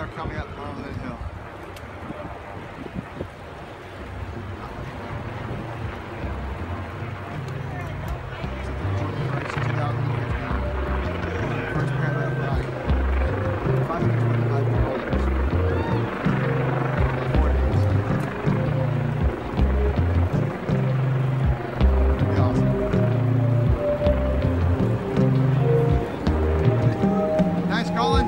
are coming up Wellington Hill. First paramedic ride. 525 kilometers. 4 days. Pretty awesome. Nice, Colin.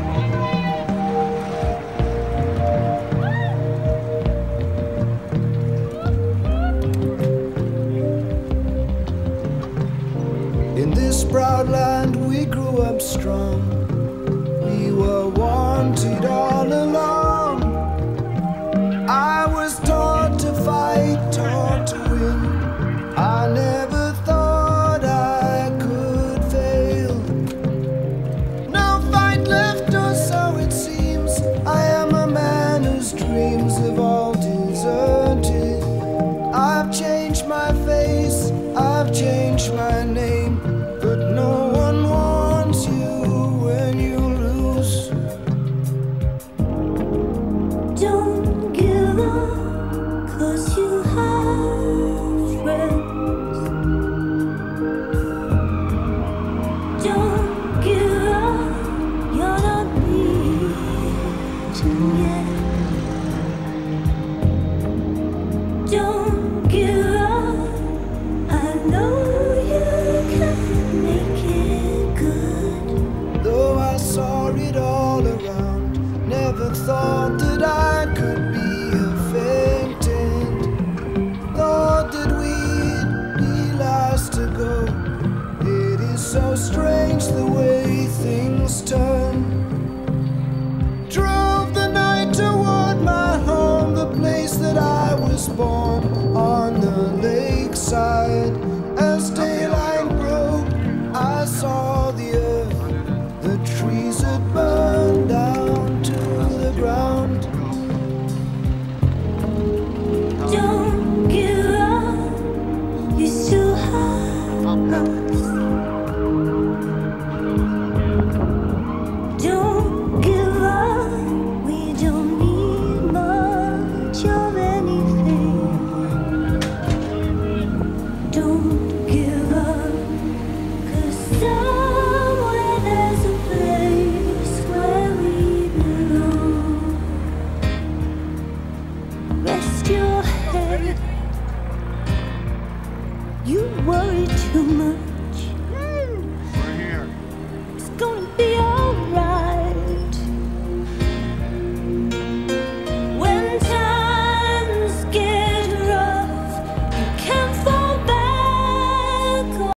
In this proud land we grew up strong. We were wanted all along. I was taught to fight, taught to win. I never thought I could fail. No fight left, or so it seems. I am a man whose dreams have all deserted. I've changed my face, I've changed my name, but no one wants you when you lose. Don't give up, 'cause you have friends. Don't give up, you're not beaten yet. Don't give up, I know you can make it good. Though I saw it all around, never thought that